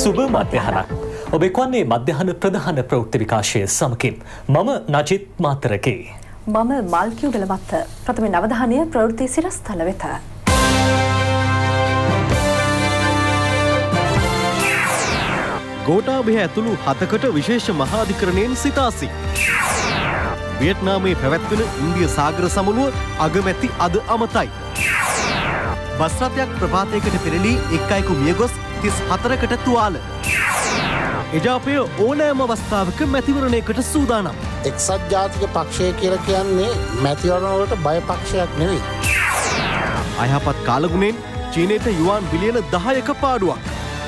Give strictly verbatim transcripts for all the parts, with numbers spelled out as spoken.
සුබ මධ්‍යහනක්. ඔබ එක්වන්නේ මධ්‍යහන ප්‍රධාන ප්‍රවෘත්ති විකාශය සමකින් මම නජිත් මාතරකේ. මම මල්කියු ගලවත්ත. ප්‍රථම නවධානය ප්‍රවෘත්ති සිරස්තල වෙත. ගෝඨාභය ඇතුළු හතකට විශේෂ මහාධිකරණයෙන් සිතාසි. වියට්නාමයේ පැවැත්වෙන ඉන්දිය සාගර සමුළුව අගමැති අද අමතයි. බස් රථයක් ප්‍රපාතයකට පෙරළී එක් අයෙකු මියගොස් තිස් හතරකට තුවාල. එජාපය ඕනෑම අවස්ථාවක මැතිවරණයකට සූදානම්. එක්සත් ජාතික පක්ෂය කියලා කියන්නේ මැතිවරණ වලට බය පක්ෂයක් නෙවෙයි. අයහපත් කාලගුණෙන් චීනයට යුවාන් බිලියන දහයක පාඩුවක්.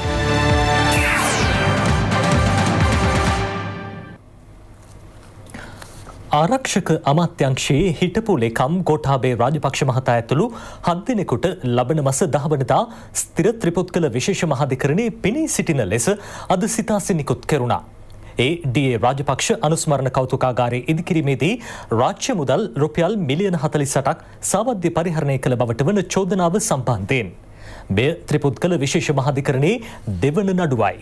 ආරක්ෂක අමාත්‍යංශයේ හිටපු ලේකම් ගෝඨාභය රාජපක්ෂ මහතා ඇතුළු හත් දෙනෙකුට ලබන මාස දහ වෙනිදා ස්ථිර ත්‍රිපුද්ගල විශේෂ මහාධිකරණයේ පෙනී සිටින ලෙස අද සිතාසි නිකුත් කෙරුණා. ඒ ඩී.ඒ. රාජපක්ෂ අනුස්මරණ කෞතුකාගාරයේ ඉදිකිරීමේදී රාජ්‍ය මුදල් රුපියල් මිලියන හතළිස් අටක් සාවද්‍ය පරිහරණය කළ බවට වන චෝදනාව සම්බන්ධයෙන් මෙය ත්‍රිපුද්ගල විශේෂ මහාධිකරණයේ දෙවන නඩුවයි.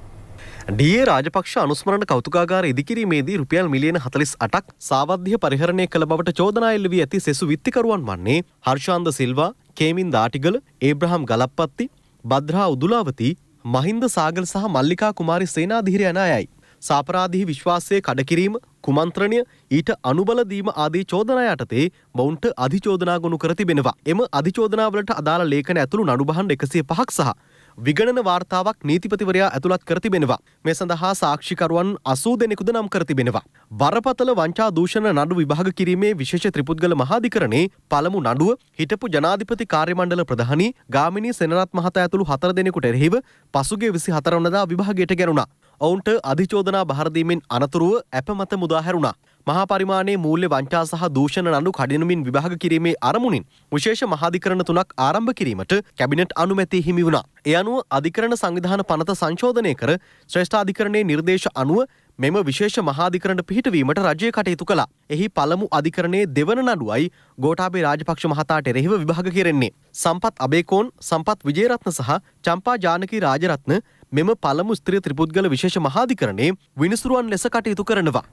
ඩී.ඒ. රාජපක්ෂ අනුස්මරණ කෞතුකාගාර ඉදිකිරීමේදී රුපියල් මිලියන හතළිස් අටක් සාවද්‍ය පරිහරණය කළ බවට චෝදනා එල්ල වී ඇති සෙසු විත්තිකරුවන් වන්නේ හර්ෂාන්ද සිල්වා, කේමින් දාටිගල, ඒබ්‍රහම් ගලප්පත්ති, බද්‍රා උදුලාවති, මහින්ද සාගල සහ මල්ලිකා කුමාරි සේනාධීර යන අයයි. සාපරාධී විශ්වාසයේ කඩකිරීම, කුමන්ත්‍රණය, ඊට අනුබල දීම ආදී චෝදනා යටතේ මොවුන්ට අධිචෝදනා ගොනු කර තිබෙනවා. එම අධිචෝදනාවලට අදාළ ලේඛන ඇතුළු නඩු භාණ්ඩ එකසිය පහක් සහ විගණන වාර්තාවක් නීතිපතිවරයා ඇතුළත් කර තිබෙනවා. මේ සඳහා සාක්ෂිකරුවන් අසූ දෙනෙකුද නම් කර තිබෙනවා. බරපතල වංචා දූෂණ නඩු විභාග කිරීමේ විශේෂ ත්‍රිපුද්ගල මහාධිකරණයේ පළමු නඩුව හිටපු ජනාධිපති කාර්ය මණ්ඩල ප්‍රධානී ගාමිණී සෙනරත් මහතා ඇතුළු හතර දෙනෙකුට එරෙහිව පසුගිය විසි හතර වනදා විභාගයට ගැනුණා. ඔවුන්ට අධිචෝදනා බහර දීමෙන් අනතුරුව ඇපමත මුදා හැරුණා. මහා පරිමාණයේ මූල්‍ය වංචා සහ දූෂණ නඩු කඩිනමින් විභාග කිරීමේ අරමුණින් විශේෂ මහාධිකරණ තුනක් ආරම්භ කිරීමට කැබිනට් අනුමැතිය හිමි වුණා. ඒ අනුව අධිකරණ සංවිධාන පනත සංශෝධනය කර ශ්‍රේෂ්ඨාධිකරණයේ නිර්දේශ අනුව මෙම විශේෂ මහාධිකරණ පිහිටවීමට රජය කටයුතු කළා. එහි පළමු අධිකරණයේ දෙවන නඩුවයි ගෝඨාභය රාජපක්ෂ මහතාට එරෙහිව විභාග කෙරෙන්නේ. සම්පත් අබේකෝන්, සම්පත් විජේරත්න සහ චම්පා ජානකී රාජරත්න මෙම පළමු ස්ත්‍රී ත්‍රිපුද්ගල විශේෂ මහාධිකරණයේ විනිසුරුවන් ලෙස කටයුතු කරනවා.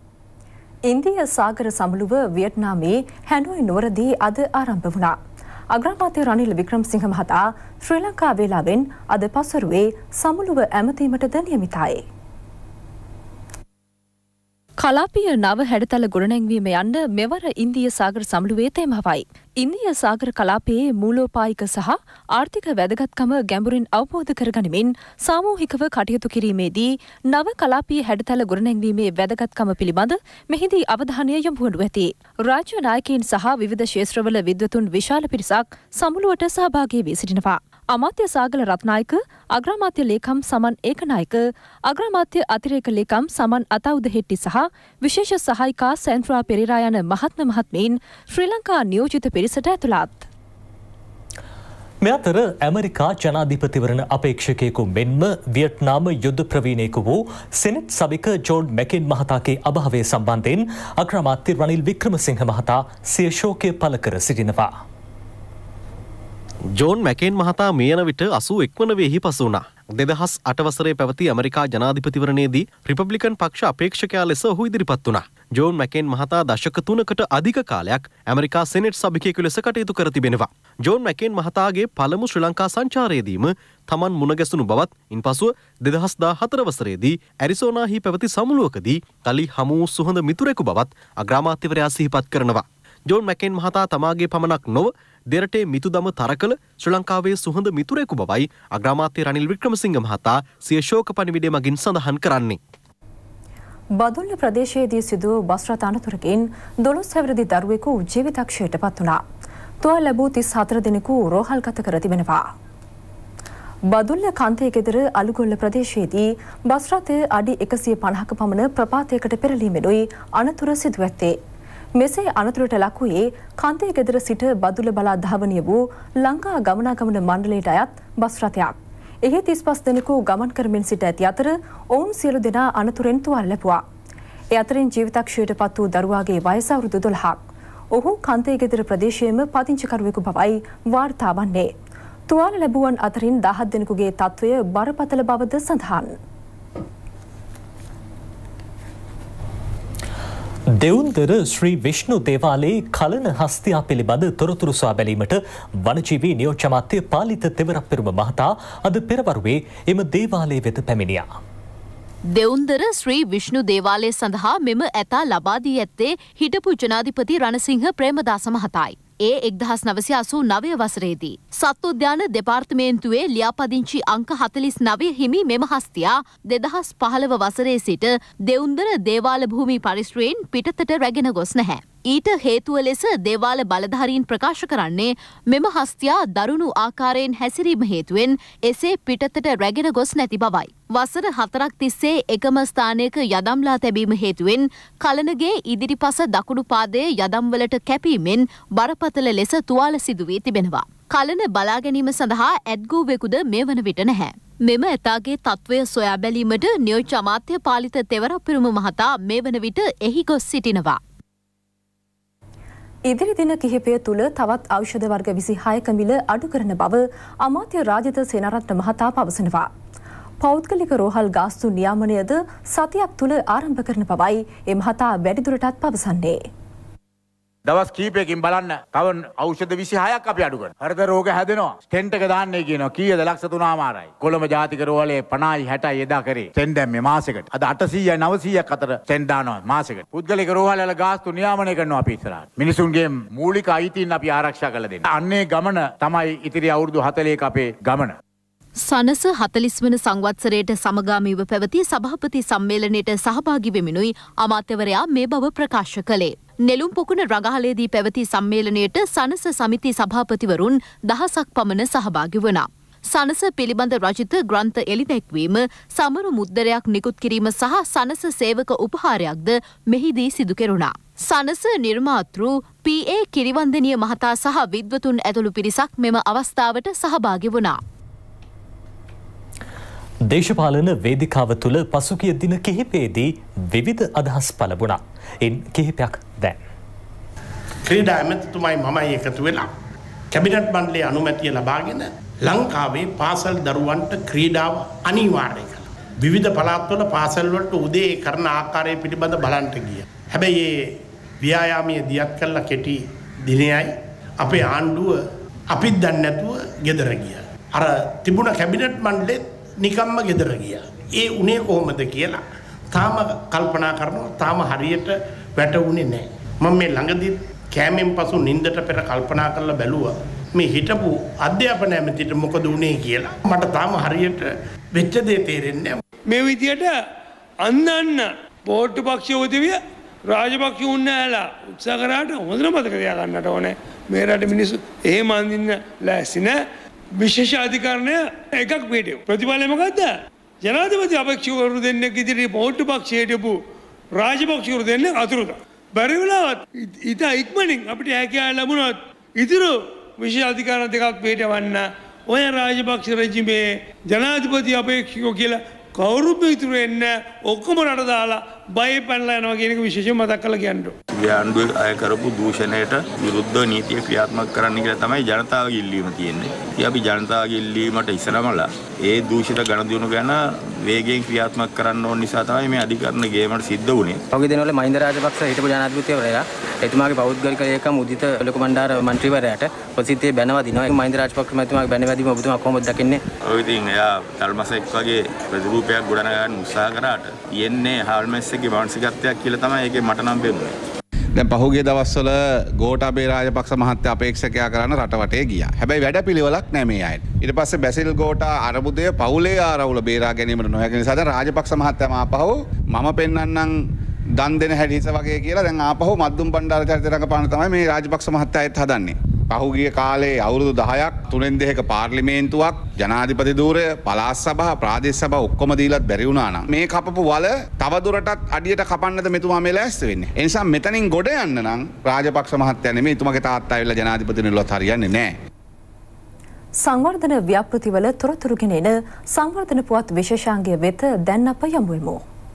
ඉන්දිය සාගර සමුළුව වියට්නාමයේ හැනෝයි නුවරදී අද ආරම්භ වුණා. අග්‍රාමාත්‍ය රනිල් වික්‍රමසිංහ මහතා ශ්‍රී ලංකා වේලාවෙන් අද පසුරුවේ සමුළුව ඇමතීමටද නියමිතයි. කලාපීය නව හැඩතල ගොඩනැංවීම යන්න මෙවර ඉන්දිය සාගර සමුළුවේ තේමාවයි. ඉන්දිය සාගර කලාපයේ මූලෝපායික සහ ආර්ථික වැදගත්කම ගැඹුරින් අවබෝධ කරගනිමින් සාමූහිකව කටයුතු කිරීමේදී නව කලාපීය හැඩතල ගොඩනැංවීමේ වැදගත්කම පිළිබඳ මෙහිදී අවධානය යොමු වනු ඇති. රාජ්‍ය නායකයින් සහ විවිධ ක්ෂේත්‍රවල විද්වතුන් විශාල පිරිසක් සමුළුවට සහභාගී වී සිටිනවා. අමාත්‍ය සාගල රත්නායක, අග්‍රාමාත්‍ය ලේකම් සමන් ඒකනායක, අග්‍රාමාත්‍ය අතිරේක ලේකම් සමන් අතවුද හෙට්ටි සහ විශේෂ සහායිකා සැන්ඩ්‍රා පෙරේරා යන මහත්ම මහත්මීන් ශ්‍රී ලංකා නියෝජිත පිරිසට ඇතුළත්. මේ අතර ඇමරිකා ජනාධිපතිවරණ අපේක්ෂකයෙකු මෙන්ම වියට්නාම යුද්ධ ප්‍රවීණයෙකු වූ සෙනෙට් සභික ජෝන් මැකේන් මහතාගේ අභාවය සම්බන්ධයෙන් අග්‍රාමාත්‍ය රනිල් වික්‍රමසිංහ මහතා සිය ශෝකය පළ කර සිටිනවා. ජෝන් මැකේන් මහතා මේ යන විට අසූ එක් වන වෙහි පසු වුණා. දෙදහස් අට වසරේ පැවති ඇමරිකා ජනාධිපතිවරණයේදී රිපබ්ලිකන් පක්ෂ අපේක්ෂකයා ලෙස ඔහු ඉදිරිපත් වුණා. ජෝන් මැකේන් මහතා දශක තුනකට අධික කාලයක් ඇමරිකා සෙනෙට් සභිකයෙකු ලෙස කටයුතු කර තිබෙනවා. ජෝන් මැකේන් මහතාගේ පළමු ශ්‍රී ලංකා සංචාරයේදීම තමන් මුණ ගැසුණු බවත් ඉන්පසුව දෙදහස් දාහතර වසරේදී ඇරිසෝනාහි පැවති සමුළුවකදී තලි හමු වූ සුහඳ මිතුරෙකු බවත් අග්‍රාමාත්‍යවරයා සිහිපත් කරනවා. ජෝන් මැකේන් මහතා තමාගේ පමණක් නොව දෙරටේ මිතුදම තරකල ශ්‍රී ලංකාවේ සුහඳ මිතුරෙකු බවයි අග්‍රාමාත්‍ය රනිල් වික්‍රමසිංහ මහතා සිය ශෝක පණිවිඩය මගින් සඳහන් කරන්නේ. බදුල්ල ප්‍රදේශයේදී සිදු බස් රථ අනතුරකින් දොළොස් හැවිරිදි දරුවෙකු ජීවිතක්ෂයට පත් වුණා. තුවාල ලැබූ තිස් හතර දෙනෙකු රෝහල්ගත කර තිබෙනවා. බදුල්ල කන්තේ ගෙදර අලුගොල්ල ප්‍රදේශයේදී බස් රථය අඩි එකසිය පනහක පමණ ප්‍රපාතයකට පෙරලීමෙනුයි අනතුර සිදු ඇත්තේ. මෙසේ අනතුරට ලක් වූයේ කන්තේ ගෙදර සිට බදුල්ල බලා ධාවනය වූ ලංකා ගමනාගමන මණ්ඩලයට අයත් බස් රථයක්. එහි තිස් පස් දෙනෙකු ගමන් කරමින් සිට ඇති අතර ඔවුන් සියලු දෙනා අනතුරෙන් තුවාල ලැබුවා. ඒ අතරින් ජීවිතක්ෂයට පත් වූ දරුවාගේ වයස අවුරුදු දොළහක්. ඔහු කන්තේ ගෙදර ප්‍රදේශයේම පදිංචිකරුවෙකු බවයි වාර්තා වන්නේ. තුවාල ලැබුවන් අතරින් දහස් දෙනෙකුගේ තත්ත්වය බරපතල බවද සඳහන්. දෙවුන්දර ශ්‍රී විෂ්ණු දේවාලයේ කලන හස්තියා පිළිබඳ තොරතුරු සොයා බැලීමට වනජීවී නියෝජ්‍ය අමාත්‍ය පාලිත තෙවරප්පෙරුම මහතා අද පෙරවරුවේ එම දේවාලයේ වෙත පැමිණියා. දෙවුන්දර ශ්‍රී විෂ්ණු දේවාලය සඳහා මෙම ඇතා ලබා දී ඇත්තේ හිටපු ජනාධිපති රණසිංහ ප්‍රේමදාස මහතායි. ඒ එක්දහස් නවසිය අසූ නවය වසරේදී සත්වෝද්‍යාන දෙපාර්තමේන්තුවේ ලියාපදිංචි අංක හතළිස් නවය හිමි මෙම හස්තියා දෙදහස් පහළව වසරේ සිට දෙවුන්දර දේවාල භූමි පරිශ්‍රයෙන් පිටතට රැගෙන ගොස් නැහැ. ඊට හේතුව ලෙස දේවාල බලධාරීන් ප්‍රකාශ කරන්නේ මෙම හස්තියා දරුණු ආකාරයෙන් හැසිරීම හේතුවෙන් එසේ පිටතට රැගෙන ගොස් නැති බවයි. වසර හතරක් තිස්සේ එකම ස්ථානයක යදම්ලා තැබීම හේතුවෙන් කලනගේ ඉදිරිපස දකුණු පාදයේ යදම්වලට කැපීමෙන් බරපතල ලෙස තුවාල සිදු වී තිබෙනවා. කලන බලා ගැනීම සඳහා ඇඩ්ගූවෙකුද මේ වන විට නැහැ. මෙම ඇතාගේ තත්ත්වය සොයා බැලීමට නියෝජ්‍ය අමාත්‍ය පාලිත තෙවරප්පෙරුම මහතා මේ වන විට එහි ගොස් සිටිනවා. ඉදිරි දින කිහිපය තුළ තවත් ඖෂධ වර්ග විසිහයක මිල අඩු කරන බව අමාත්‍ය රාජිත සේනාරත්න මහතා පවසනවා. පෞද්ගලික රෝහල් ගාස්තු නියාමනයද සතියක් තුළ ආරම්භ කරන බවයි එම මහතා වැඩිදුරටත් පවසන්නේ. දවස් කීපයකින් බලන්න තව ඖෂධ විසිහයක් අපි අඩු කරනවා. හෘද රෝග හැදෙනවා. ස්ටෙන්ට් එක දාන්නේ කියනවා. කීයද? ලක්ෂ තුනමාරයි. කොළඹ ජාතික රෝහලේ පනහයි හැටයි එදා කරේ. ස්ටෙන්ට් දැම්මේ මාසෙකට. අද අටසීයයි නවසීයක් අතර ස්ටෙන්ට් දානවා මාසෙකට. පුද්ගලික රෝහල් වල ගාස්තු නියාමනය කරනවා අපි ඉස්සරහට. මිනිසුන්ගේ මූලික අයිතීන් අපි ආරක්ෂා කරලා දෙන්න. අන්නේ ගමන තමයි ඉතිරි අවුරුදු හතළිහක අපේ ගමන. සනස හතළිස් වන සංවත්සරයට සමගාමීව පැවති සභාපති සම්මේලනයට සහභාගී වෙමිනුයි අමාත්‍යවරයා මේ බව ප්‍රකාශ කළේ. නෙළුම් පොකුණ රඟහලේදී පැවති සම්මේලනයට සනස සමිති සභාපතිවරුන් දහසක් පමණ සහභාගී වුණා. සනස පිළිබඳ රචිත ග්‍රන්ථ එළිදැක්වීම, සමරු මුද්දරයක් නිකුත් කිරීම සහ සනස සේවක උපහාරයක්ද මෙහිදී සිදු කෙරුණා. සනස නිර්මාතෘ පී.ඒ. කිරිවන්දනිය මහතා සහ විද්වතුන් ඇතුළු පිරිසක් මෙම අවස්ථාවට සහභාගී වුණා. දේශපාලන වේදිකාව තුළ පසුගිය දින කිහිපයේදී විවිධ අදහස් පළ වුණා. ඉන් කිහිපයක් දැන්. ක්‍රීඩා ඇමතිතුමයි මමයි එකතු වෙලා කැබිනට් මණ්ඩලයේ අනුමැතිය ලබාගෙන ලංකාවේ පාසල් දරුවන්ට ක්‍රීඩාව අනිවාර්ය කළා. විවිධ පළාත්වල පාසල් වලට උදේ කරන ආකාරය පිළිබඳ බලන්ට ගියා. හැබැයි මේ ව්‍යායාමයේ දියත් කළා කෙටි දිනයයි අපේ ආණ්ඩුව අපිත් දන්නේ නැතුව ගෙදර ගියා. අර තිබුණ කැබිනට් මණ්ඩලෙත් නිකම්ම ගෙදර ගියා. ඒ උනේ කොහොමද කියලා තාම කල්පනා කරනවා. තාම හරියට වැටුනේ නැහැ. මම මේ ළඟදී කෑමෙන් පසු නිින්දට පෙර කල්පනා කරලා බැලුවා මේ හිටපු අධ්‍යාපන ඇමතිට මොකද උනේ කියලා. මට තාම හරියට වෙච්ච දේ තේරෙන්නේ නැහැ. මේ විදියට අන්නන්න පොට්ටු පක්ෂ උදවිය රාජපක්ෂ උන්නෑලා උත්සාහ කරාට හොඳට මතක තියාගන්නට ඕනේ. මේ රට මිනිස්සු එහෙම අඳින්න ලෑස්ති නෑ. විශේෂ අධිකරණය එකක් පිටිය. ප්‍රතිඵලය මොකද්ද? ජනාධිපති අපේක්ෂකවරු දෙන්නෙක් ඉදිරියේ පොට්ටු පක්ෂයට යපු රාජපක්ෂවරු දෙන්නෙක් අතුරුදා. බැරි වෙලාවත් ඊට ඉක්මනින් අපිට හැකියාව ලැබුණොත් ඉදිරි විශේෂ අධිකාර දෙකක් පිටවන්න ඔය රාජපක්ෂ රෙජිමේ ජනාධිපති අපේක්ෂකෝ කියලා කවුරුත් ඉතුරු වෙන්නේ ඔක්කොම රට දාලා බය පැනලා යනවා කියන එක විශේෂයෙන් මතක් කරලා කියන්න ඕන. ආණ්ඩුව අය කරපු දූෂණයට විරුද්ධ නීතිය ක්‍රියාත්මක කරන්න කියලා තමයි ජනතාවගේ ඉල්ලීම තියෙන්නේ. ඉතින් අපි ජනතාවගේ ඉල්ලීමට ඉස්සරමලා ඒ දූෂිත ගණදිනුව ගැන වේගයෙන් ක්‍රියාත්මක කරන්න ඕන නිසා තමයි මේ අධිකරණ ගේමට සිද්ධ වුණේ. පහුගිය දිනවල මහින්ද රාජපක්ෂ හිටපු ජනාධිපතිවරයා එතුමාගේ පෞද්ගලික ඒකම උදිත ලොකු බණ්ඩාර මන්ත්‍රීවරයාට ප්‍රසිද්ධියේ බැනවා දිනවා. මහින්ද රාජපක්ෂ මහත්මයාගේ බැනවැදීම ඔබතුමා කොහොමද දකින්නේ? ඔය ඉතින් එයා තල්මසෙක් වගේ ප්‍රතිරූපයක් ගොඩනගන්න උත්සාහ කරාට යන්නේ හාල්මැස්සෙක්ගේ මානසිකත්වයක් කියලා තමයි ඒකේ මට නම් පෙනුනේ. දැන් පහුගිය දවස්වල ගෝඨාභය රාජපක්ෂ මහත්තයා අපේක්ෂකයා කරන රටවටේ ගියා. හැබැයි වැඩපිළිවෙලක් නැහැ මේ අයට. ඊට පස්සේ බැසිල් ගෝඨා අරබුදය පවුලේ ආරවුල බේරා ගැනීමට නොහැකි නිසා දැන් රාජපක්ෂ මහත්තයා ආපහු මම පෙන්වන්නම් දන් දෙන හැඩිස වගේ කියලා දැන් ආපහු මද්දුම් බණ්ඩාර චරිත රඟපාන තමයි මේ රාජපක්ෂ මහත්තයාත් හදන්නේ. පහුගිය කාලේ අවුරුදු දහයක් තුනෙන් දෙකක පාර්ලිමේන්තුවක් ජනාධිපති ධූරය පළාත් සභා ප්‍රාදේශ සභා ඔක්කොම දීලත් බැරි වුණා නම් මේ කපපු වල තව දුරටත් අඩියට කපන්නද මෙතුමා මේ ලෑස්ති වෙන්නේ. ඒ නිසා මෙතනින් ගොඩ යන්න නම් රාජපක්ෂ මහත්තයා නෙමෙයි එතුමාගේ තාත්තා ඇවිල්ලා ජනාධිපති නිලුවත් හරියන්නේ නැහැ. සංවර්ධන ව්‍යාපෘතිවල තොරතුරු ගෙන එන සංවර්ධන පුවත් විශේෂාංගය වෙත දැන් අප යමු වෙමු.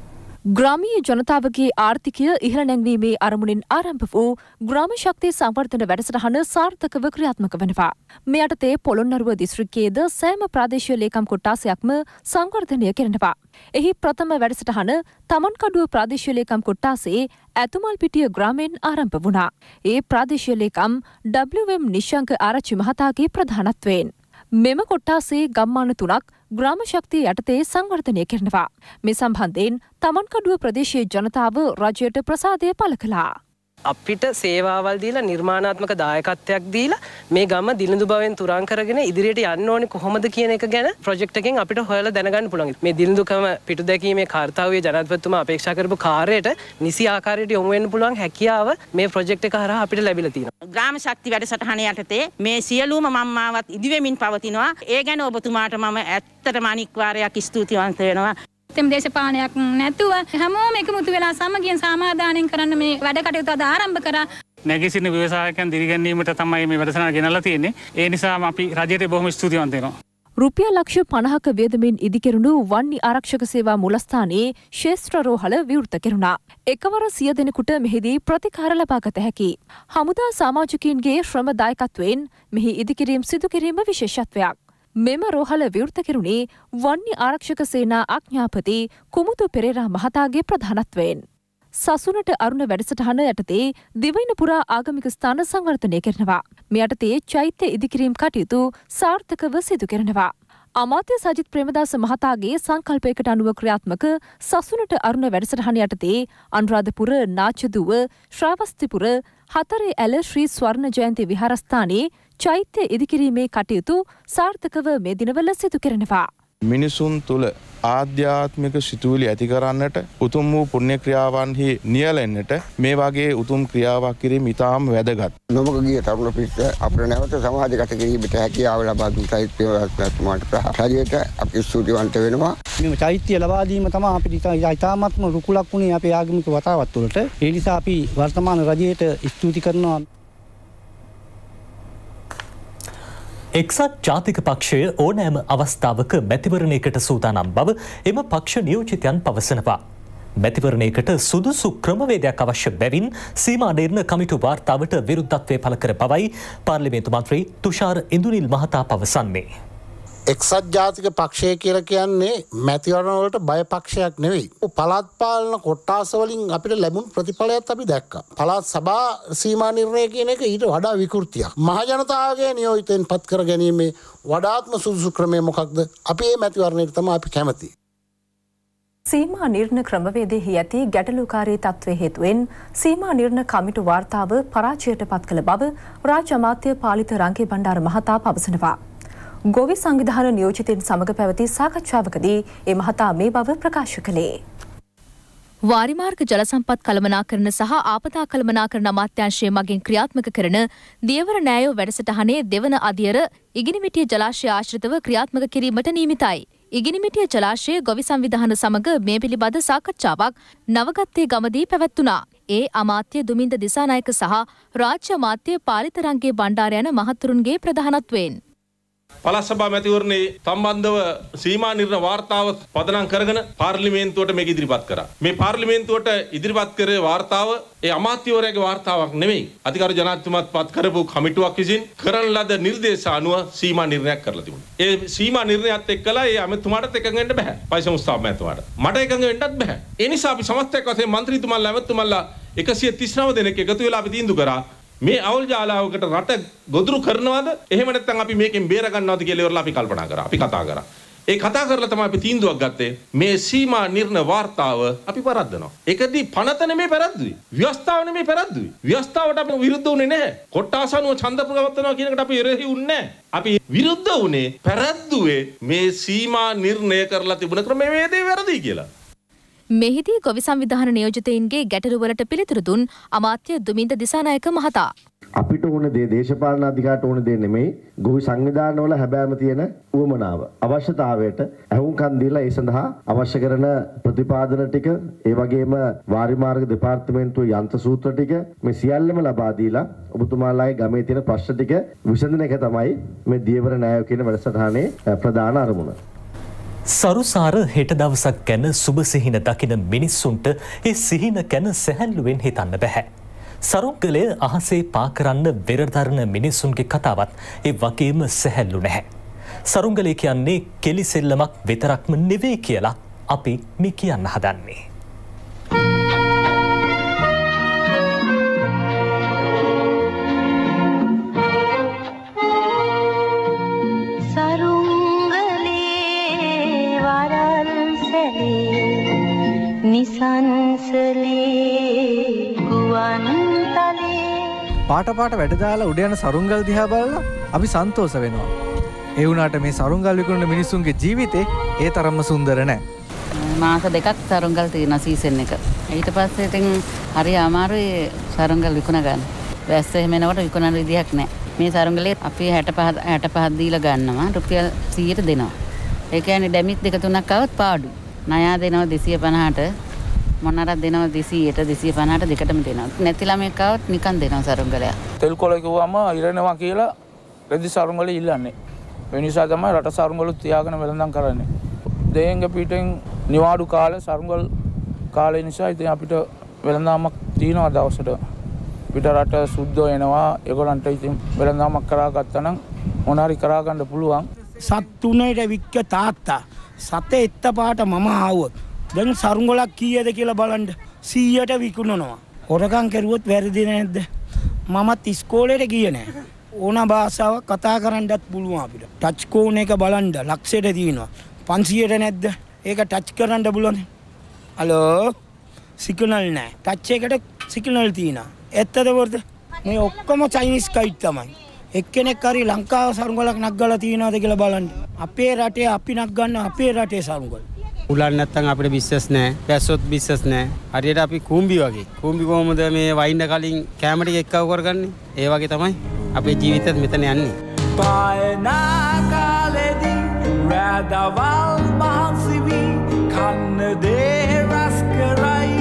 ග්‍රාමීය ජනතාවගේ ආර්ථිකය ඉහළ නැංවීමේ අරමුණින් ආරම්භ වූ ග්‍රාම ශක්ති සංවර්ධන වැඩසටහන සාර්ථකව ක්‍රියාත්මක වනවා. මේ යටතේ පොළොන්නරුව දිස්ත්‍රික්කයේද සෑම ප්‍රාදේශීය ලේකම් කොට්ටාසයක්ම සංවර්ධනය කරනවා. එහි ප්‍රථම වැඩසටහන තමන්කඩුව ප්‍රාදේශීය ලේකම් කොට්ටාසේ ඇතුමල්පිටිය ග්‍රාමයෙන් ආරම්භ වුණා. ඒ ප්‍රාදේශීය ලේකම් ඩබ්ලිව් එම් නිශ්ශංක ආරච්චි මහතාගේ ප්‍රධානත්වයෙන්. මෙම කොට්ටාසේ ගම්මාන තුනක් ග්‍රාම ශක්තිය යටතේ සංවර්ධනය කරනවා. මේ සම්බන්ධයෙන් තමන්කඩුව ප්‍රදේශීය ජනතාව රජයට ප්‍රසාදය පළ කළා. අපිට සේවාවල් දීලා නිර්මාණාත්මක දායකත්වයක් දීලා මේ ගම දිලිඳු බවෙන් තුරන් කරගෙන ඉදිරියට යන්න ඕනේ කොහොමද කියන එක ගැන ප්‍රොජෙක්ට් එකෙන් අපිට හොයලා දැනගන්න පුළුවන්. මේ දිලිඳුකම පිටු දැකීමේ කාර්යය ජනාධිපතිතුමා අපේක්ෂා කරපු කාර්යයට නිසි ආකාරයට යොමු වෙන්න පුළුවන් හැකියාව මේ ප්‍රොජෙක්ට් එක හරහා අපිට ලැබිලා තියෙනවා. ග්‍රාම ශක්ති වැඩසටහන යටතේ මේ සියලුම මම්මාවත් ඉදිවෙමින් පවතිනවා. ඒ ගැන ඔබතුමාට මම ඇත්තටම අනික් වාරයක් ස්තුතිවන්ත වෙනවා. තෙම දේශපාලනයක් නැතුව හැමෝම එකමුතු වෙලා සමගියෙන් සමාදානයෙන් කරන්න මේ වැඩ කටයුතු අද ආරම්භ කරා. නැගී ව්‍යවසායකයන් දිරිගැන්වීමට තමයි මේ වැඩසටහන ගෙනල්ලා තියෙන්නේ. ඒ නිසාම අපි රජයට බොහොම ස්තුතිවන්ත වෙනවා. රුපියල් ලක්ෂ පනහක වියදමින් ඉදිකෙරුණු වන්නි ආරක්ෂක සේවා මුලස්ථානයේ ශේෂ්ත්‍ර රෝහල විවෘත කෙරුණා. එකවර සිය දෙනෙකුට මෙහිදී ප්‍රතිකාර ලබා ගත හැකි. හමුදා සමාජිකයින්ගේ ශ්‍රම දායකත්වයෙන් මෙහි ඉදිකිරීම සිදු කිරීම විශේෂත්වයක්. මෙම රෝහල විවෘත කෙරුණේ වන්නි ආරක්ෂක සේනා අඥාපති කුමුතු පෙරේරා මහතාගේ ප්‍රධානත්වයෙන්. සසුනට අරුණ වැඩසටහන යටතේ දිවයින පුරා ආගමික ස්ථාන සංවර්ධනය කරනවා. මේ යටතේ චෛත්‍ය ඉදිකිරීම් කටයුතු සාර්ථකව සිදු කරනවා. අමාත්‍ය සජිත් ප්‍රේමදාස මහතාගේ සංකල්පයකට අනුව ක්‍රියාත්මක සසුනට අරුණ වැඩසටහන යටතේ අනුරාධපුර නාචදුව ශ්‍රාවස්තිපුර හතරේ ඇල ශ්‍රී ස්වර්ණ ජයන්ති විහාරස්ථානයේ චෛත්‍ය ඉදිකිරීමේ කටයුතු සාර්ථකව මේ දිනවල සිදු කරනවා. මිනිසුන් තුළ ආධ්‍යාත්මික සිතුවිලි ඇති කරන්නට උතුම් වූ පුණ්‍ය ක්‍රියාවන්හි නියැලෙන්නට මේ වගේ උතුම් ක්‍රියාවක් කිරීම ඉතාම වැදගත්. නොමග ගිය තරුණ පිරිස අපිට නැවත සමාජගත කිරීමට හැකියාව ලබා දුන් චෛත්‍ය රත්නතුමාට රජයට අපි ස්තුතිවන්ත වෙනවා. මේ චෛත්‍ය ලබා දීම තමයි අපිට ඉතාමත්ම රුකුලක් වුණේ අපේ ආගමික වතාවත් තුළට. ඒ නිසා අපි වර්තමාන රජයට ස්තුති කරනවා. එක්සත් ජාතික පක්ෂය ඕනෑම අවස්ථාවක මැතිවරණයකට සූදානම් බව එම පක්ෂ නියෝජිතයන් පවසනවා. මැතිවරණයකට සුදුසු ක්‍රමවේදයක් අවශ්‍ය බැවින් සීමා නිර්ණ කමිටු වාර්තාවට විරුද්ධත්වය පළ කර බවයි පාර්ලිමේන්තු මන්ත්‍රී තුෂාර ඉන්දුනිල් මහතා පවසන්නේ. එක්සත් ජාතික පක්ෂය කියලා කියන්නේ මැතිවරණ වලට බය පක්ෂයක් නෙවෙයි. පළාත් පාලන කොට්ටාස වලින් අපිට ලැබුණු ප්‍රතිඵලයත් අපි දැක්කා. පළාත් සභා සීමා නිර්ණය කියන එක ඊට වඩා විකෘතියක්. මහ ජනතාවගේ නියෝජිතෙන් පත් කර ගැනීමේ වඩාත්ම සුදුසු ක්‍රමය මොකක්ද? අපි මේ මැතිවරණයට තමයි අපි කැමති. සීමා නිර්ණ ක්‍රමවේදයෙහි ඇති ගැටලුකාරී තත්ත්වය හේතුවෙන් සීමා නිර්ණ කමිටු වාර්තාව පරාජයට පත් කළ බව රාජ්‍ය අමාත්‍ය පාලිත රංගේ බණ්ඩාර මහතා පවසනවා. ගොවි සංවිධාන නියෝජිතයින් සමග පැවති සාකච්ඡාවකදී ඒ මහතා මේ බව ප්‍රකාශ කළේ. වාරිමාර්ග ජල සම්පත් කළමනාකරණ සහ ආපදා කළමනාකරණ අමාත්‍යාංශය මගින් ක්‍රියාත්මක කරන දියවර නෑයෝ වැඩසටහනේ දෙවන අදියර ඉගිනිමිටිය ජලාශය ආශ්‍රිතව ක්‍රියාත්මක කිරීමට නියමිතයි. ඉගිනිමිටිය ජලාශය ගොවි සංවිධාන සමග මේ පිළිබඳ සාකච්ඡාවක් නවගත්තේ ගමදී පැවැත්වුණා. ඒ අමාත්‍ය දුමින්ද දිසානායක සහ රාජ්‍ය අමාත්‍ය පාලිත රංගේ බණ්ඩාර යන මහතුරුන්ගේ ප්‍රධානත්වයෙන් පළාත් සභා මැතිවරණයේ සම්බන්ධව සීමා නිර්ණ වාර්තාව පදනම් කරගෙන පාර්ලිමේන්තුවට මේක ඉදිරිපත් කරා. මේ පාර්ලිමේන්තුවට ඉදිරිපත් කරේ වාර්තාව ඒ අමාත්‍යවරයාගේ වාර්තාවක් නෙමෙයි. අධිකාරි ජනාධිපතිතුමාත් පත් කරපු කමිටුවක් විසින් කරන ලද නිර්දේශ අනුව සීමා නිර්ණයක් කරලා තිබුණා. ඒ සීමා නිර්ණයත් එක්කලා ඒ අමතුමාටත් එකඟ වෙන්න බෑ. පයිසමුස්ථාප මැතිතුමාට. මට එකඟ වෙන්නත් බෑ. ඒ නිසා අපි සමස්තයක් වශයෙන් മന്ത്രിතුමාලා අමතුමාලා එකසිය තිස් නව දෙනෙක් එකතු වෙලා අපි තීන්දුව කරා මේ අවුල් ජාලාවකට රට ගොදුරු කරනවද එහෙම නැත්නම් අපි මේකෙන් බේර ගන්නවද කියලා ඉවරලා අපි කල්පනා කරා. අපි කතා කරා. ඒ කතා කරලා තමයි අපි තීන්දුවක් ගත්තේ මේ සීමා නිර්ණ වාර්තාව අපි පරද්දනවා. ඒකදී පනත නෙමෙයි පරද්දුවේ. ව්‍යවස්ථාව නෙමෙයි පරද්දුවේ. ව්‍යවස්ථාවට අපි විරුද්ධ වුණේ නැහැ. කොට්ටාසනුව ඡන්ද ප්‍රවර්තනවා කියන එකට අපි එරෙහි වුණේ නැහැ. අපි විරුද්ධ වුණේ පරද්දුවේ මේ සීමා නිර්ණය කරලා තිබුණ ක්‍රමවේදය වැරදි කියලා. මෙහිදී ගොවි සංවිධාන නියෝජිතයින්ගේ ගැටලුවලට පිළිතුරු දුන් අමාත්‍ය දුමින්ද දිසානායක මහතා. අපිට ඕන දේ දේශපාලන අධිකාරට ඕන දේ නෙමෙයි ගොවි සංවිධානවල හැබෑම තියෙන උවමනාව අවශ්‍යතාවයට ඇහුම්කන් දීලා ඒ සඳහා අවශ්‍ය කරන ප්‍රතිපාදන ටික ඒ වගේම වාරිමාර්ග දෙපාර්තමේන්තුවේ යන්ත්‍ර සූත්‍ර ටික මේ සියල්ලම ලබා දීලා ඔබතුමාලාගේ ගමේ තියෙන ප්‍රශ්න ටික විසඳන එක තමයි මේ දියවර න්‍යාය කියන වැඩසටහනේ ප්‍රධාන අරමුණ. සරුසාර හෙට දවසක් ගැන සුබ සිහින දකින මිනිස්සුන්ට ඒ සිහින ගැන සැහැල්ලුවෙන් හිතන්න බැහැ. සරුංගලය අහසේ පා කරන්න වෙරදරන මිනිස්සුන්ගේ කතාවත් ඒ වගේම සැහැල්ලු නැහැ. සරුංගලය කියන්නේ කෙලිසෙල්ලමක් විතරක්ම නෙවෙයි කියලා අපි මේ කියන්න හදන්නේ. පාට පාට වැඩ දාලා උඩ යන සරුංගල් දිහා බලලා අපි සන්තෝෂ වෙනවා. ඒ වුණාට මේ සරුංගල් විකුණන මිනිස්සුන්ගේ ජීවිතේ ඒ තරම්ම සුන්දර නැහැ. මාස දෙකක් සරුංගල් තියෙන සීසන් එක. ඊට පස්සේ ඉතින් හරි අමාරුයි සරුංගල් විකුණ ගන්න. වැස්ස එහෙම එනකොට විකුණන විදිහක් නැහැ. මේ සරුංගලේ අපි හැට පහ දීලා ගන්නවා රුපියල් සීයට දෙනවා. ඒ කියන්නේ ඩැමිස් දෙක තුනක් આવත් පාඩු. ණයා දෙනවා දෙසිය පනහට මොනරක් දෙනවා දෙසීයට දෙසිය පනහට දෙකටම දෙනවා. නැති ළමෙක් આવත් නිකන් දෙනවා සරුංගලයා. තෙල් කොළ කිව්වම ඉරනවා කියලා රෙදි සරුංගල ඉල්ලන්නේ. ඒ නිසා තමයි රට සරුංගලුත් තියාගෙන වෙළඳන් කරන්නේ. දෙයෙන් පිටෙන් නිවාඩු කාලේ සරුංගල් කාලේ නිසා ඉතින් අපිට වෙළඳාමක් තියෙනවා දවසට. පිට රට සුද්ධ වෙනවා. ඒගොල්ලන්ට ඉතින් වෙළඳාමක් කරා ගත්තා නම් මොනාරි කරා ගන්න පුළුවන්. සත් තුනේට වික්ක තාත්තා සතේ එත්ත පාට මම ආවොත් දැන් සරුංගලක් කීයද කියලා බලන්න සීයට විකුණනවා. හොරකම් කරුවොත් වැරදි නැද්ද? මමත් ඉස්කෝලේට ගියේ නෑ. ඕන භාෂාවක් කතා කරන්නත් පුළුවන් අපිට. ටච් කෝන් එක බලන්න ලක්ෂයට තියෙනවා. පන්සියයට නැද්ද? ඒක ටච් කරන්න පුළුවන්. හලෝ සිග්නල් නෑ. ටච් එකට සිග්නල් තියෙනවා. ඇත්තද වර්ද? මේ ඔක්කොම චයිනීස් කයිට් තමයි. එක්කෙනෙක් හරි ලංකාව සරුංගලක් නග්ගලා තියෙනවද කියලා බලන්න. අපේ රටේ අපි නග්ගන්න අපේ රටේ සරුංගල. උලන් නැත්තම් අපිට බිස්නස් නැහැ. වැස්සොත් බිස්නස් නැහැ. හරියට අපි කූඹි වගේ. කූඹි කොහොමද මේ වයින්න කලින් කැම ටික එක්කව කරගන්නේ? ඒ වගේ තමයි අපේ ජීවිතෙත් මෙතන යන්නේ. පායනා කාලෙදී රැදවල් මහන්සි වී කන්න දේ රස කරයි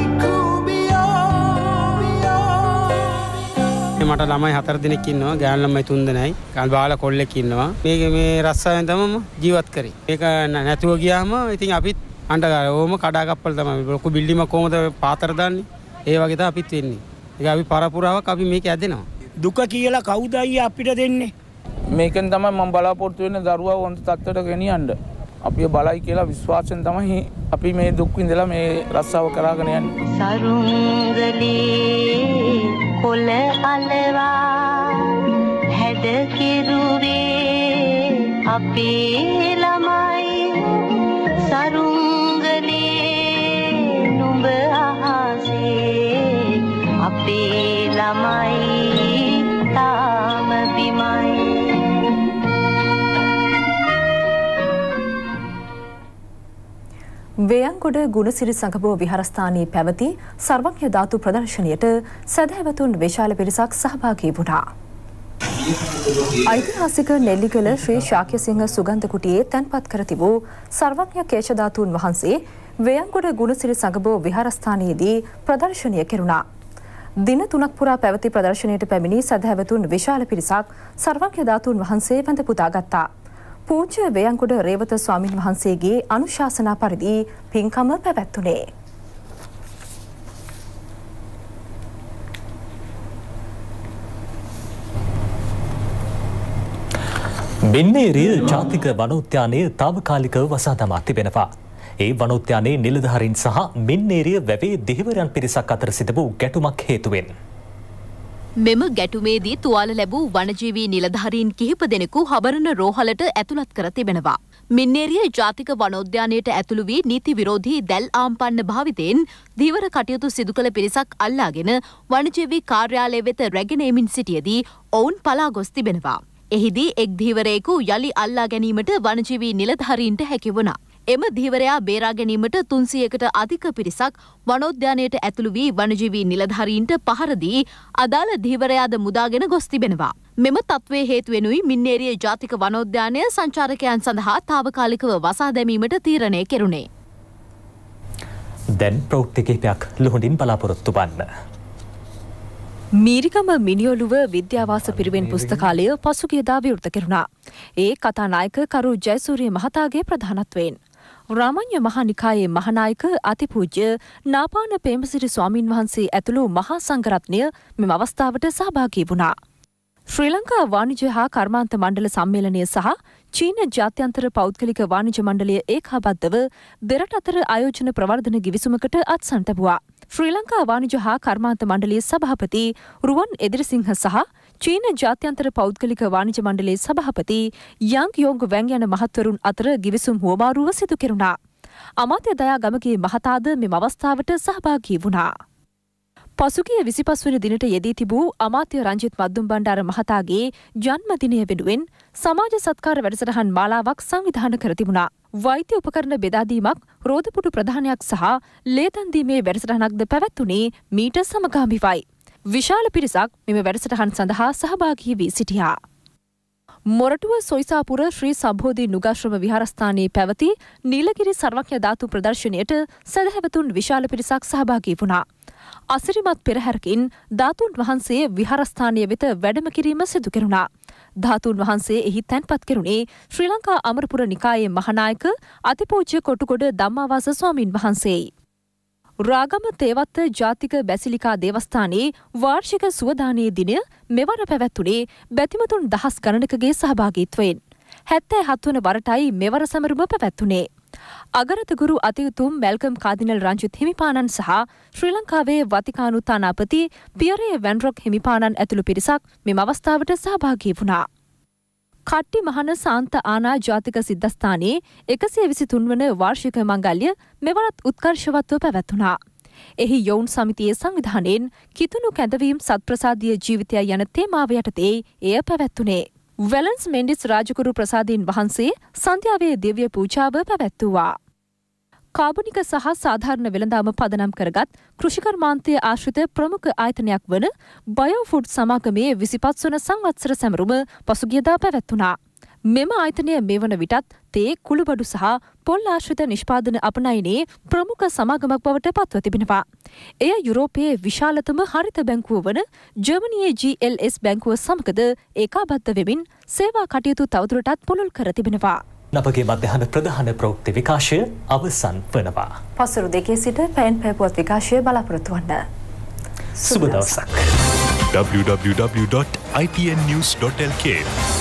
මට ළමයි හතර දෙනෙක් ඉන්නවා. ගෑනු ළමයි තුන් දෙනයි. බාල කොල්ලෙක් ඉන්නවා. මේක මේ රස්සාවෙන් තමයි ජීවත් කරේ. මේක නැතුව ගියාම ඉතින් අපිත් අඬගාලා ඕම කඩාකප්පල තමයි. ලොකු බිල්ඩින්ගක් කොහොමද පාතර දාන්නේ? ඒ වගේ තමයි අපිත් වෙන්නේ. ඒක අපි පරපුරාවක් අපි මේක ඇදෙනවා. දුක කියලා කවුද අයියා අපිට දෙන්නේ? මේකෙන් තමයි මම බලාපොරොත්තු වෙන්නේ දරුවා හොඳ තත්ත්වයට ගෙනියන්න. අපි බලයි කියලා විශ්වාසයෙන් තමයි අපි මේ දුක් විඳලා මේ රස්සාව කරාගෙන යන්නේ. සරුංගලේ කොළ අලවා හැඩ කෙරුවේ අපේ ළමයි සරුංගලේ නුඹ අහසේ අපේ ළමයි තාම බිමයි. වේයන්ගොඩ ගුණසිරි සංගබෝ විහාරස්ථානයේ පැවති සර්වඥ ධාතු ප්‍රදර්ශනයට සදහැවතුන් විශාල පිරිසක් සහභාගී වුණා. ඓතිහාසික නෙල්ලිගල ශ්‍රී ශාක්‍යසිංහ සුගන්ධ කුටියේ තැන්පත් කර තිබූ සර්වඥ කේශ ධාතුන් වහන්සේ වේයන්ගොඩ ගුණසිරි සංගබෝ විහාරස්ථානයේදී ප්‍රදර්ශනය කෙරුණා. දින තුනක් පුරා පැවති ප්‍රදර්ශනයට පැමිණි සදහැවතුන් විශාල පිරිසක් සර්වඥ ධාතුන් වහන්සේ වැඳ පුදා ගත්තා. පූජ්‍ය වේයන්ගොඩ රේවත ස්වාමින් වහන්සේගේ අනුශාසනා පරිදි පින්කම පැවැත්වුණේ. මින්නේරිය ජාතික වනෝද්‍යානය තාවකාලිකව වසා දමා තිබෙනවා. ඒ වනෝද්‍යානයේ නිලධාරීන් සහ මින්නේරිය වැවේ දෙහිවරයන් පිරිසක් අතර සිදු වූ ගැටුමක් හේතුවෙන් මෙම ගැටුමේදී තුවාල ලැබූ වනජීවී නිලධාරීන් කිහිප දෙනෙකු හබරන රෝහලට ඇතුළත් කර තිබෙනවා. මින්නේරිය ජාතික වනෝද්‍යානයට ඇතුළු වී නීති විරෝධී දැල් ආම්පන්න භාවිතයෙන් ධීවර කටයුතු සිදු කළ පිරිසක් අල්ලාගෙන වනජීවී කාර්යාලය වෙත රැගෙන එමින් සිටියදී ඔවුන් පලා ගොස් තිබෙනවා. එහිදී එක් ධීවරයෙකු යළි අල්ලා ගැනීමට වනජීවී නිලධාරීන්ට හැකි වුණා. එම ධීවරයා බේරා ගැනීමට තුන්සියයකට අධික පිරිසක් වනෝද්‍යානයට ඇතුළු වී වනජීවී නිලධාරීන්ට පහර දී අදාළ ධීවරයාද මුදාගෙන ගොස් තිබෙනවා. මෙම තත්ත්වයේ හේතුවෙනුයි මින්නේරිය ජාතික වනෝද්‍යානය සංචාරකයන් සඳහා තාවකාලිකව වසා දැමීමට තීරණය කෙරුණේ. දැන් ප්‍රවෘත්ති කිහිපයක් ලුහුඬින් බලාපොරොත්තු වන්න. මීරිගම මිනිඔළුව විද්‍යාවාස පිරිවෙන් පුස්තකාලය පසුගියදා විවෘත කෙරුණා. ඒ කතානායක කරු ජයසූරිය මහතාගේ ප්‍රධානත්වයෙන් රාමඤ්ඤ මහානිකායේ මහානායක අතිපූජ්‍ය නාපාන පේමසිරි ස්වාමින් වහන්සේ ඇතුළු මහා සංඝරත්නය මෙම අවස්ථාවට සහභාගී වුණා. ශ්‍රී ලංකා වාණිජ්‍ය හා කර්මාන්ත මණ්ඩල සම්මේලනය සහ චීන ජාත්‍යන්තර පෞද්ගලික වාණිජ්‍ය මණ්ඩලය ඒකාබද්ධව දෙරට අතර ආයෝජන ප්‍රවර්ධන ගිවිසුමකට අත්සන් තැබුවා. ශ්‍රී ලංකා වාණිජ්‍ය හා කර්මාන්ත මණ්ඩලයේ සභාපති රුවන් එදිරිසිංහ සහ චීන ජාත්‍යන්තර පෞද්ගලික වාණිජ්‍ය මණ්ඩලයේ සභාපති යං යෝංග වැං යන මහත්වරුන් අතර ගිවිසුම් හුවමාරුව සිදු කෙරුණා. අමාත්‍ය දයා ගමගේ මහතාද මෙම අවස්ථාවට සහභාගී වුණා. පසුගිය විසිපස් වන දිනට යෙදී තිබූ අමාත්‍ය රංජිත් මද්දුම්බණ්ඩාර මහතාගේ ජන්මදිනය වෙනුවෙන් සමාජ සත්කාර වැඩසටහන් මාලාවක් සංවිධානය කර තිබුණා. වෛද්‍ය උපකරණ බෙදාදීමක්, රෝදපුටු ප්‍රදානයක් සහ ලේදන් දීමේ වැඩසටහනක්ද පැවැත්වුණේ මීට සමගාමීවයි. විශාල පිරිසක් මෙම වැඩසටහන් සඳහා සහභාගී වී සිටියා. මොරටුව සොයිසාපුර ශ්‍රී සම්බෝධි නුගාශ්‍රම විහාරස්ථානයේ පැවති නීලගිරි සර්වඥ ධාතු ප්‍රදර්ශනයට සදහැවතුන් විශාල පිරිසක් සහභාගී වුණා. අසිරිමත් පෙරහැරකින් ධාතුන් වහන්සේ විහාරස්ථානය වෙත වැඩම කිරීම සිදු කෙරුණා. ධාතුන් වහන්සේ එහි තැන්පත් කෙරුණේ ශ්‍රී ලංකා අමරපුර නිකායේ මහානායක අතිපූජ්‍ය කොටුගොඩ ධම්මාවාස ස්වාමින් වහන්සේයි. රාගම තේවත්ත ජාතික බැසිලිකා දේවස්ථානයේ වාර්ෂික සුවදානයේ දිනය මෙවර පැවැත්වුණේ බැතිමතුන් දහස් ගණනකගේ සහභාගීත්වයෙන්. හැත්තෑ හත් වන වරටයි මෙවර සමරුම පැවැත්වුණේ. අගරතගුරු අතිඋතුම් මැල්කම් කාදිනල් රංජිත් හිමිපාණන් සහ ශ්‍රී ලංකාවේ වතිකානු තානාපති පියරේ වැන්රොක් හිමිපාණන් ඇතුළු පිරිසක් මෙම අවස්ථාවට සහභාගී වුණා. කට්ටි මහන සාන්ත ආනා ජාතික සිද්ධස්ථානයේ එකසිය විසි තුන් වන වාර්ෂික මංගල්‍ය මෙවරත් උත්කර්ෂවත්ව පැවැත්වුණා. එහි යොවුන් සමිතියේ සංවිධානයෙන් කිතුණු කැඳවීම් සත්ප්‍රසාදීය ජීවිතය යන තේමාව යටතේ එය පැවැත්වුණේ. වෙලන්ස් මෙන්ඩිස් රාජකුරු ප්‍රසාදීන් වහන්සේ සන්ධ්‍යාවේ දිව්‍ය පූජාව පැවැත්වුවා. කාබනික සහ සාධාරණ වෙළඳාම පදනම් කරගත් කෘෂිකර්මාන්තය ආශ්‍රිත ප්‍රමුඛ ආයතනයක් වන බයෝෆුඩ් සමාගමේ විසිපස් වන සංවත්සර සැමරුම පසුගියදා පැවැත්වුණා. මෙම ආයතනය මේ වන විටත් තේ කුළුබඩු සහ පොල් ආශ්‍රිත නිෂ්පාදන අපනයනේ ප්‍රමුඛ සමාගමක් බවට පත්ව තිබෙනවා. එය යුරෝපයේ විශාලතම හරිත බැංකුව වන ජර්මනියේ ජී එල් එස් බැංකුව සමගද ඒකාබද්ධ වෙමින් සේවා කටයුතු තවදුරටත් පුළුල් කර තිබෙනවා. අපගේ මධ්‍යහන ප්‍රධාන ප්‍රවෘත්ති විකාශය අවසන් වනවා. පසුරු දෙකේ සිට පැන් පැපුවත් විකාශය බලාපොරොත්තු වන්න. සුබ දවසක්. w w w dot i t n news dot l k